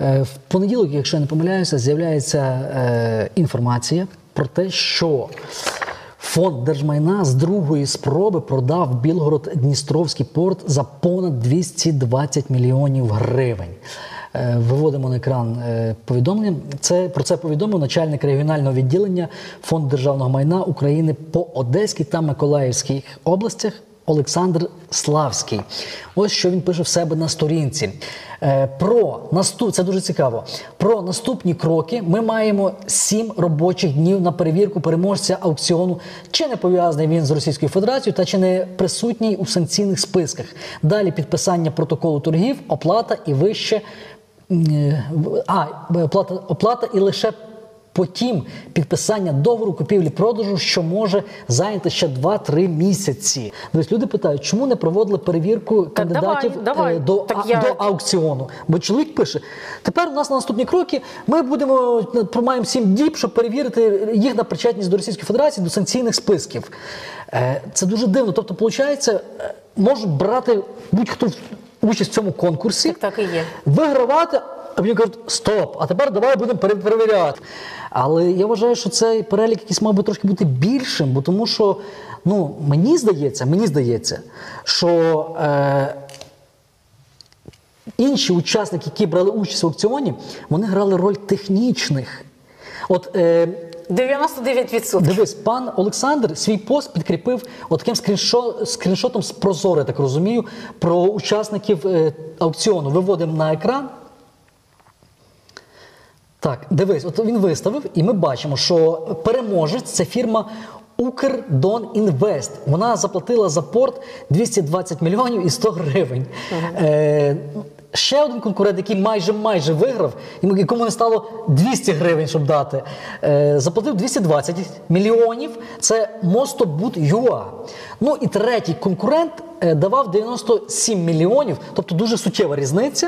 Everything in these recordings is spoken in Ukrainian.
В понеділок, якщо я не помиляюся, з'являється інформація про те, що Фонд держмайна з другої спроби продав Білгород-Дністровський порт за понад 220 мільйонів гривень. Виводимо на екран повідомлення. Про це повідомив начальник регіонального відділення Фонду державного майна України по Одеській та Миколаївській областях Олександр Славський. Ось що він пише в себе на сторінці. Це дуже цікаво. Про наступні кроки ми маємо 7 робочих днів на перевірку переможця аукціону, чи не пов'язаний він з Російською Федерацією та чи не присутній у санкційних списках. Далі підписання протоколу торгів, оплата і вище оплата і лише потім підписання договору купівлі-продажу, що може зайняти ще 2-3 місяці. Тобто люди питають, чому не проводили перевірку кандидатів до аукціону? Бо чоловік пише, тепер у нас на наступні кроки ми маємо 7 діб, щоб перевірити їх на причетність до Російської Федерації, до санкційних списків. Це дуже дивно. Тобто, виходить, можуть брати будь-хто участь в цьому конкурсі, так і є. Вигравати, а мені кажуть, стоп, а тепер давай будемо перевіряти. Але я вважаю, що цей перелік якийсь мав би трошки бути більшим, бо тому що, мені здається, що інші учасники, які брали участь в аукціоні, вони грали роль технічних. 99%. Дивись, пан Олександр свій пост підкріпив таким скріншотом з Прозоро, я так розумію, про учасників аукціону. Виводимо на екран. Так, дивись, він виставив, і ми бачимо, що переможець – це фірма Укрдонінвест. Вона заплатила за порт 220 мільйонів і 100 гривень. Ще один конкурент, який майже виграв, якому не стало 200 гривень, щоб дати, заплатив 220 мільйонів. Це Мостобуд.ЮА. І третій конкурент давав 97 мільйонів, тобто дуже суттєва різниця,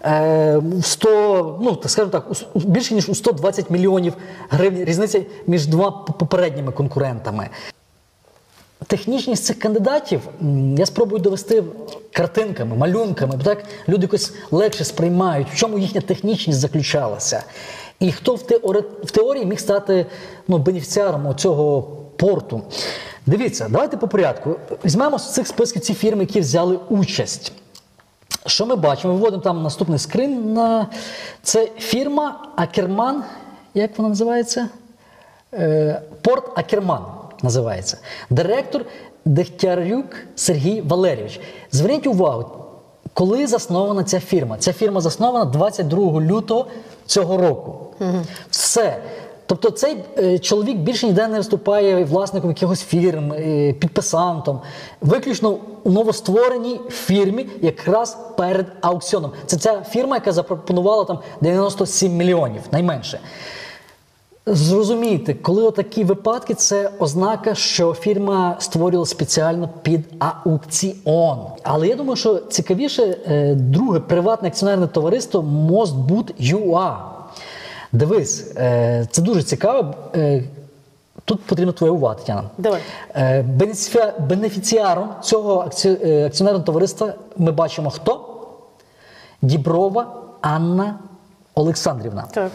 більше ніж у 120 мільйонів гривень різниця між двома попередніми конкурентами. Технічність цих кандидатів я спробую довести картинками, малюнками, бо так люди якось легше сприймають, в чому їхня технічність заключалася. І хто в теорії міг стати бенефіціаром цього порту. Дивіться, давайте по порядку. Візьмемо з цих списків ці фірми, які взяли участь. Що ми бачимо? Виводимо там наступний скрин. Це фірма Акерман. Як вона називається? Порт Акерман називається. Директор Дегтярюк Сергій Валерійович. Зверніть увагу, коли заснована ця фірма. Ця фірма заснована 22 лютого цього року. Все. Тобто цей чоловік більше ніде не виступає власником якихось фірм, підписантом. Виключно у новоствореній фірмі якраз перед аукціоном. Це ця фірма, яка запропонувала там 97 мільйонів, найменше. Зрозумійте, коли отакі випадки, це ознака, що фірма створювала спеціально під аукціон. Але я думаю, що цікавіше друге приватне акціонерне товариство Мостобуд.ЮА. Дивись, це дуже цікаво. Тут потрібна твоя увага, Тетяна. Давай. Бенефіціаром цього акціонерного товариства ми бачимо хто? Діброва Анна Олександрівна. Так.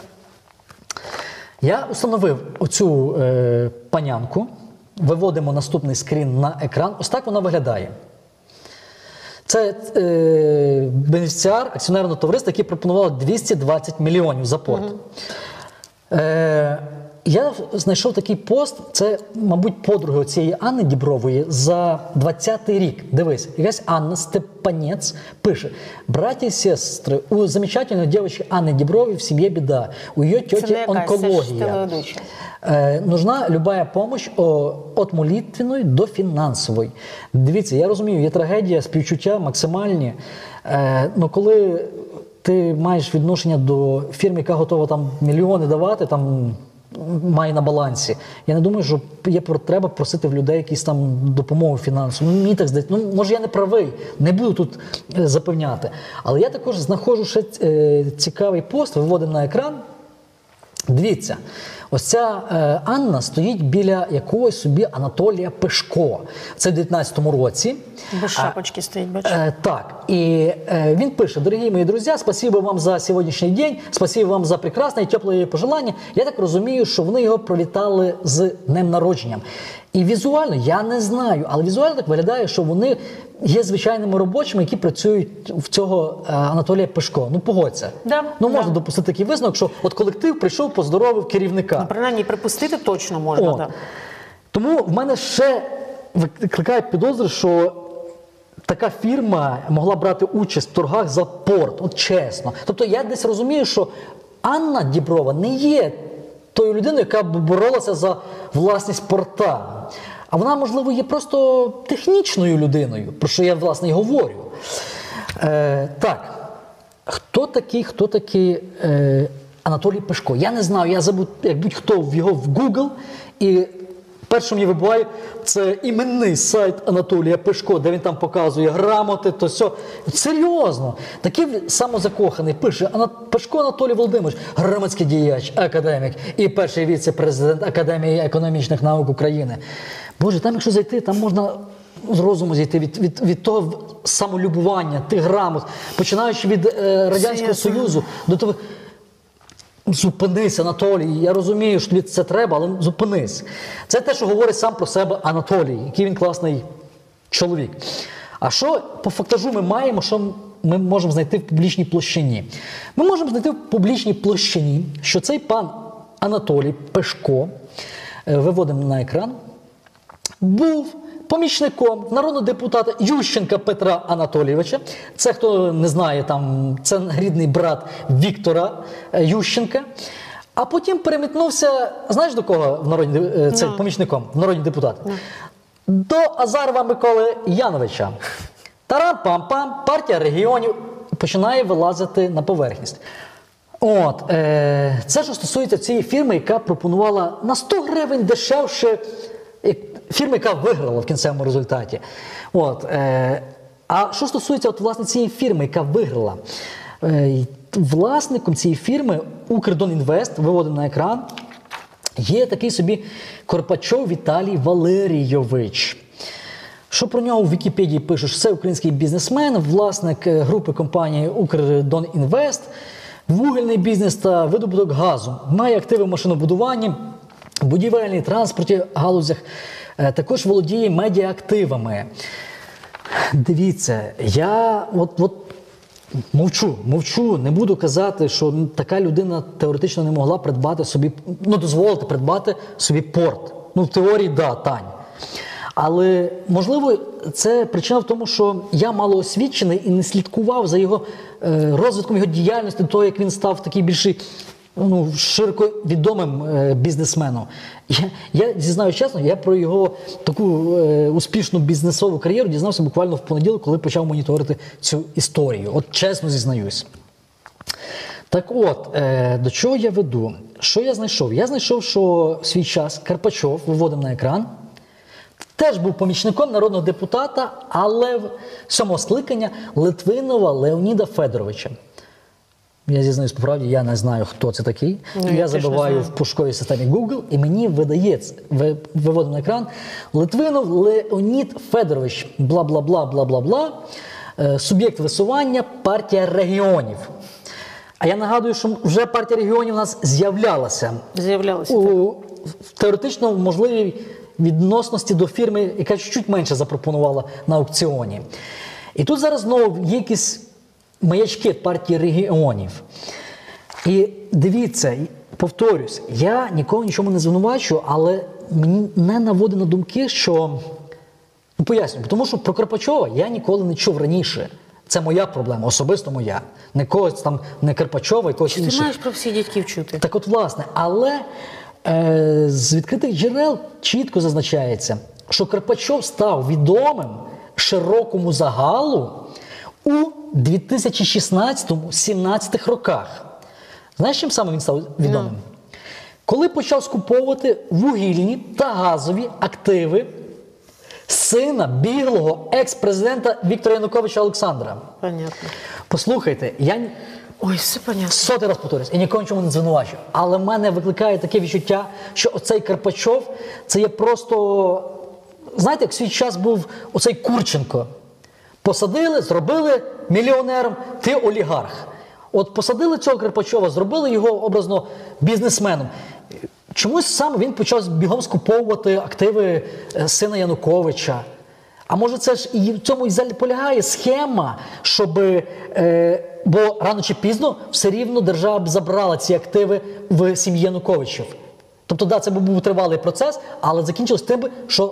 Я установив оцю панянку. Виводимо наступний скрін на екран. Ось так вона виглядає. Це бенефіціар акціонерного товариства, який пропонував 220 мільйонів за порт. Я знайшов такий пост, це, мабуть, подруги цієї Анни Дібрової за 20-й рік. Дивись, якась Анна Степанець пише: «Братья и сестры, у замечательной девочки Анны Дібрової в семье беда. У ее тети онкология. Нужна любая помощь от молитвенної до фінансової». Дивіться, я розумію, є трагедія, співчуття максимальні. Но коли ти маєш відношення до фірми, яка готова там мільйони давати, там має на балансі. Я не думаю, що є треба просити в людей якісь там допомогу фінансову. Мені так здається. Може, я не правий, не буду тут запевняти. Але я також знаходжу ще цікавий пост, виводимо на екран. Дивіться, ось ця Анна стоїть біля якогось собі Анатолія Пешко. Це в 19-му році. Без шапочки стоїть, бачиш? Так, і він пише: «Дорогі мої друзі, спасибо вам за сьогоднішній день, спасибо вам за прекрасне і тепле пожелання». Я так розумію, що вони його привітали з днем народженням. І візуально, я не знаю, але візуально так виглядає, що вони є звичайними робочими, які працюють в цього Анатолія Пешко. Ну, погодься. Да, можна допустити такий висновок, що от колектив прийшов, поздоровив керівника. Принаймні, припустити точно можна, так. Тому в мене ще викликає підозри, що така фірма могла брати участь в торгах за порт, от чесно. Тобто я десь розумію, що Анна Діброва не є тою людиною, яка б боролася за власність порта. А вона, можливо, є просто технічною людиною, про що я, власне, і говорю. Так, хто такий Анатолій Пешко? Я не знаю, я забув, як будь-хто його в Google, і перше мені вибиває, це іменний сайт Анатолія Пешко, де він там показує грамоти, то все. Серйозно. Такий самозакоханий пише: Пешко Анатолій Володимирович, громадський діяч, академік і перший віце-президент Академії економічних наук України. Боже, там якщо зайти, там можна з розуму зійти від того самолюбування, тих грамот, починаючи від Радянського Союзу до того. Зупинись, Анатолій, я розумію, що тобі це треба, але зупинись. Це те, що говорить сам про себе Анатолій, який він класний чоловік. А що по фактажу ми маємо, що ми можемо знайти в публічній площині? Ми можемо знайти в публічній площині, що цей пан Анатолій Пешко, виводимо на екран, був помічником народного депутата Ющенка Петра Анатолійовича. Це, хто не знає, це рідний брат Віктора Ющенка. А потім перемітнувся, знаєш до кого цей помічником в народні депутати? До Азарова Миколи Яновича. Тарам-пам-пам, партія регіонів починає вилазити на поверхність. Це, що стосується цієї фірми, яка пропонувала на 100 гривень дешевше, фірма, яка виграла в кінцевому результаті. А що стосується власне цієї фірми, яка виграла, власником цієї фірми Укрдонінвест, виводимо на екран, є такий собі Корпачов Віталій Валерійович. Що про нього в Вікіпедії пишуть? Це український бізнесмен, власник групи компанії Укрдонінвест, вугільний бізнес та видобуток газу. Має активи в машинобудуванні, будівельній, транспорті, галузях. Також володіє медіаактивами. Дивіться, я мовчу, не буду казати, що така людина теоретично не могла придбати собі, дозволити придбати собі порт. В теорії, да, Тань. Але, можливо, це причина в тому, що я малоосвічений і не слідкував за його розвитком його діяльності, того, як він став такий більший, широко відомим бізнесменом. Я зізнаю чесно, я про його таку успішну бізнесову кар'єру дізнався буквально в понеділок, коли почав моніторити цю історію. От чесно зізнаюсь. Так от, до чого я веду? Що я знайшов? Я знайшов, що в свій час Карпачов, виводимо на екран, теж був помічником народного депутата, але в 7-го скликання Литвинова Леоніда Федоровича. Я зізнаюсь по правді, я не знаю, хто це такий. Я забиваю в пошуковій системі Google, і мені видається, виводимо на екран, Литвинов Леонід Федорович, бла-бла-бла-бла-бла-бла, суб'єкт висування партія регіонів. А я нагадую, що вже партія регіонів у нас з'являлася. У теоретично можливій відносності до фірми, яка чуть-чуть менше запропонувала на аукціоні. І тут зараз знову є якісь маячки партії регіонів. І дивіться, повторюсь, я нікого нічому не звинувачую, але мені не наводить на думки, що... поясню, тому що про Карпачова я ніколи не чув раніше. Це моя проблема, особисто моя. Не когось там, не Карпачова, і когось інших. Ти маєш про всіх дядьків чути. Так от, власне, але з відкритих джерел чітко зазначається, що Карпачов став відомим широкому загалу у 2016-17 роках. Знаєш, чим саме він став відомим? Коли почав скуповувати вугільні та газові активи сина біглого екс-президента Віктора Януковича Олександра. Понятно. Послухайте, Ой, все понятно. Сотий раз повторюсь, і нікого нічому не звинувачую. Але в мене викликає таке відчуття, що оцей Карпачов, це є просто, знаєте, як в свій час був оцей Курченко. Посадили, зробили мільйонером, ти олігарх. От посадили цього Карпачова, зробили його образно бізнесменом. Чомусь саме він почав бігом скуповувати активи сина Януковича. А може це ж і в цьому і полягає схема, щоб, бо рано чи пізно все рівно держава б забрала ці активи в сім'ї Януковичів. Тобто, да, це був тривалий процес, але закінчилось тим, що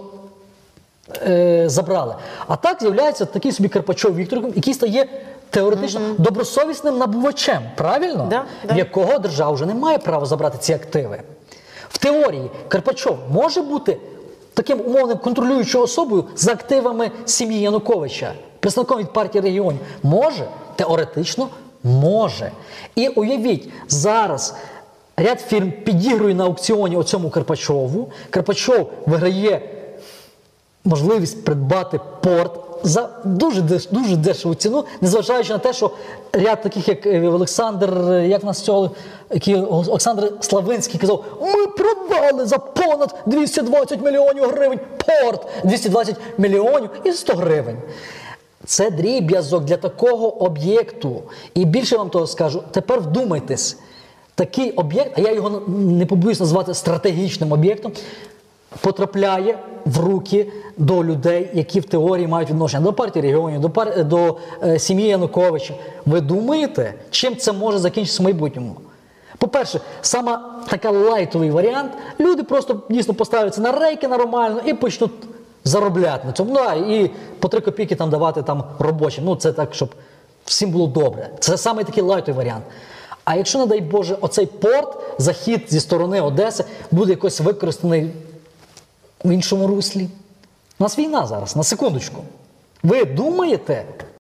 забрали. А так з'являється такий собі Карпачов Віктор, який стає теоретично добросовісним набувачем, правильно? Да, да. В якого держава вже не має права забрати ці активи. В теорії Карпачов може бути таким умовним контролюючою особою з активами сім'ї Януковича, представником від партії регіонів. Може? Теоретично може. І уявіть, зараз ряд фірм підігрує на аукціоні оцьому Карпачову. Карпачов виграє можливість придбати порт за дуже дешеву ціну, незважаючи на те, що ряд таких, як Олександр, як нас цього, який Олександр Славинський казав, ми продали за понад 220 мільйонів гривень порт, 220 мільйонів і 100 гривень. Це дріб'язок для такого об'єкту. І більше вам того скажу, тепер вдумайтесь, такий об'єкт, а я його не побоюсь назвати стратегічним об'єктом, потрапляє в руки до людей, які в теорії мають відношення до партії регіонів, до сім'ї Януковича. Ви думаєте, чим це може закінчитися в майбутньому? По-перше, саме така лайтовий варіант, люди просто дійсно поставляться на рейки нормально і почнуть заробляти на цьому. Ну, і по 3 копійки там давати там робочим. Ну, це так, щоб всім було добре. Це саме такий лайтовий варіант. А якщо, не дай Боже, оцей порт, захід зі сторони Одеси буде якось використаний в іншому руслі? У нас війна зараз, на секундочку. Ви думаєте,